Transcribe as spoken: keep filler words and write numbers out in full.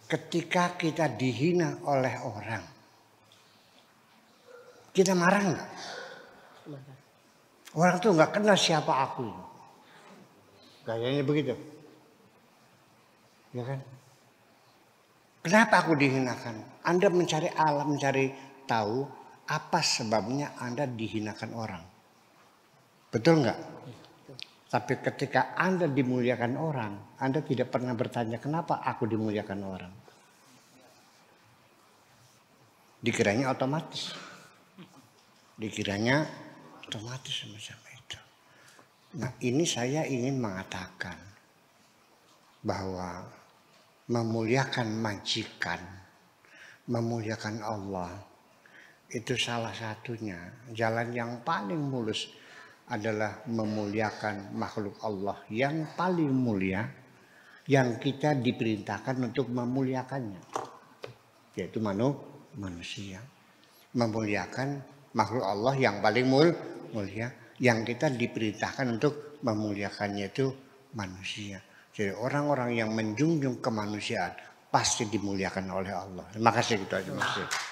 ketika kita dihina oleh orang, kita marah nggak? Orang tuh nggak kenal siapa aku. Kayaknya begitu. Ya kan? Kenapa aku dihinakan? Anda mencari alam, mencari tahu apa sebabnya Anda dihinakan orang. Betul nggak? Tapi ketika Anda dimuliakan orang, Anda tidak pernah bertanya kenapa aku dimuliakan orang. Dikiranya otomatis. Dikiranya otomatis semacam itu. Nah, ini saya ingin mengatakan bahwa memuliakan majikan, memuliakan Allah, itu salah satunya. Jalan yang paling mulus adalah memuliakan makhluk Allah yang paling mulia, yang kita diperintahkan untuk memuliakannya, yaitu manu, manusia. Memuliakan makhluk Allah yang paling mul, mulia, yang kita diperintahkan untuk memuliakannya itu manusia. Jadi orang-orang yang menjunjung kemanusiaan pasti dimuliakan oleh Allah. Terima kasih gitu aja.